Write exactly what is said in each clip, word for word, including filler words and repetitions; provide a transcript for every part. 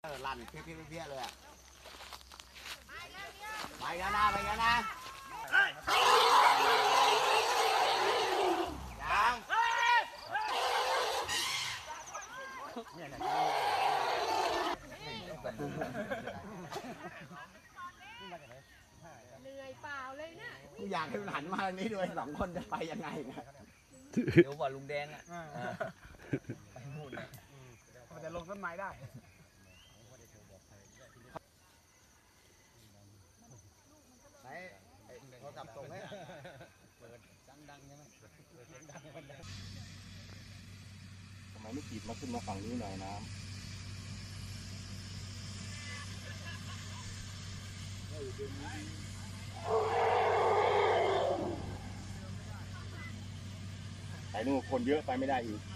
ลั่นเพี้ยเพี้ยเพี้ยเลยอ่ะไปกันนะไปกันนะยังเหนื่อยเปล่าเลยนะกูอยากให้มันหันมาทางนี้ด้วยสองคนจะไปยังไงนะเดี๋ยวว่าลุงแดงอ่ะไปนู่นมันจะลงต้นไม้ได้ไหนโทรศัพท์ส่งให้เปิดดังๆใช่ไหมทำไมไม่ขีดมาขึ้นมาฝั่งนี้หน่อยน้ำไอ้นู่นคนเยอะไปไม่ได้อีก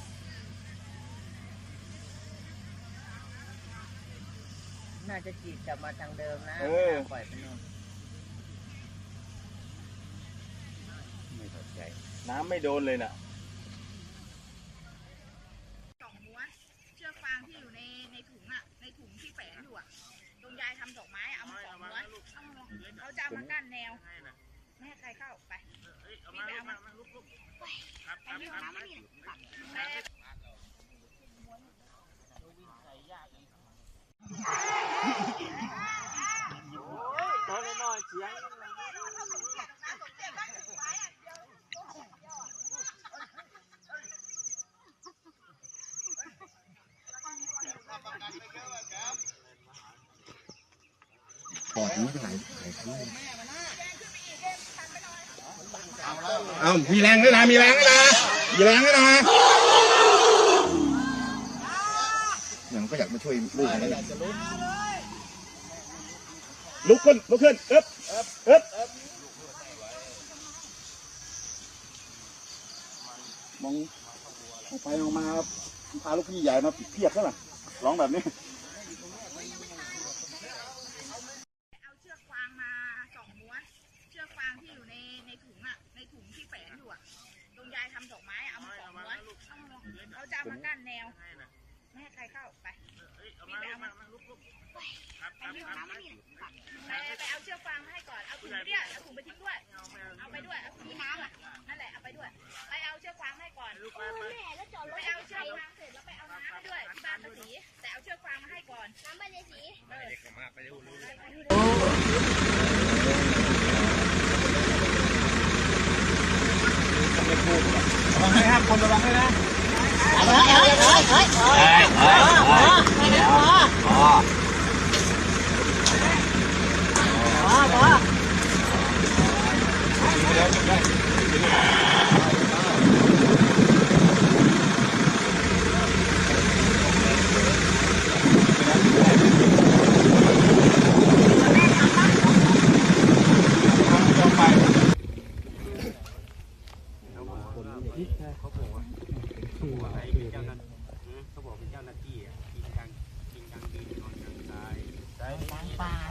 น่าจะจีบกลับมาทางเดิมนะปล่อยไปนู่นไม่เข้าใจน้ำไม่โดนเลยน่ะสองม้วนเชือกฟางที่อยู่ในในถุงอ่ะในถุงที่แฝงอยู่อ่ะตรงยายทำดอกไม้เอามาสองม้วนเขาจะมากั้นแนวไม่ให้ใครเข้าไปวิ่งไปเอามาไอ้นี่น้ำไม่มีตอนน้อยเสียงปอดนี้ไหลไหลทั้งเอามีแรงด้วยนะมีแรงด้วยนะมีแรงด้วยนะยังก็อยากมาช่วยลูกนะลุกขึ้นลุกขึ้นเอ๊บเอ๊บมองไปมองมาพาลูกพี่ใหญ่มาเพียบซะหน่อยร้องแบบนี้เอาเชือกฟางมาสองม้วนเชือกฟางที่อยู่ในในถุงอ่ะในถุงที่แฝงอยู่อ่ะตรงยายทำดอกไม้เอามาสองม้วนเขาจะมากั้นแนวไม่ให้ใครเข้าไปวิ่งไปเอามาไอ้นี่น้ำไม่มีไปไปเอาเชือกฟางมาให้ก่อนเอาถุงเนี่ยเอาถุงไปทิ้งด้วยเอาไปด้วยเอาถุงน้ำอ่ะนั่นแหละเอาไปด้วยไปเอาเชือกฟางให้ก่อนไปเอาเชือกฟางเสร็จแล้วไปเอาน้ำด้วยที่บ้านป้าศรีแต่เอาเชือกฟางมาให้ก่อนน้ำบ้านยายศรีเด็กมากไปดูรู้ระวังให้ครับคนระวังให้นะเฮ้ยเฮ้ยเฮ้ยเฮ้ยเฮ้ยเฮ้ยเฮ้ยไม่ได้พอพอพอพอเขาบอกว่าเป็นเจ้าหน้าเขาบอกเป็นเจ้าหน้าที่อ่ะกินกลางกินกลางดินนอนกลางทรายล้างปลา